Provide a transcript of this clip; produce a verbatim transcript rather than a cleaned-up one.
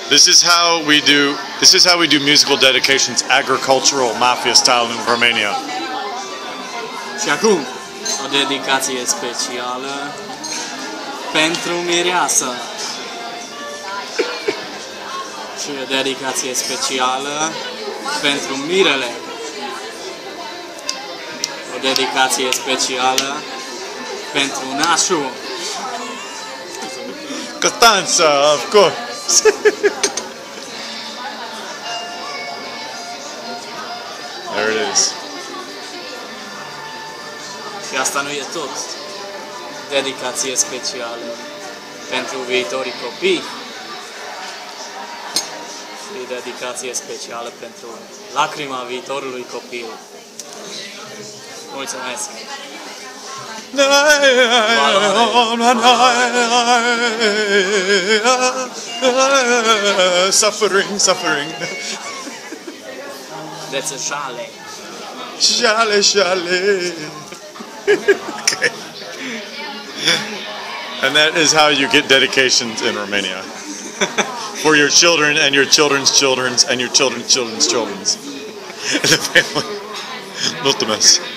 This is how we do. This is how we do musical dedications, agricultural mafia style in Romania. Și acum, o dedicație specială pentru mireasă. Și o dedicație specială pentru mirele. O dedicație specială pentru nașul. Constanța, of course. There it is. Și asta nu e tot. Dedicație specială pentru viitorii copii. Și dedicație specială pentru lacrima viitorului copil. Mulțumesc! Suffering, suffering. That's a shale. Shale, shale. Okay. And that is how you get dedications in Romania. For your children and your children's children's and your children's children's children's. And the family. Mulțumesc.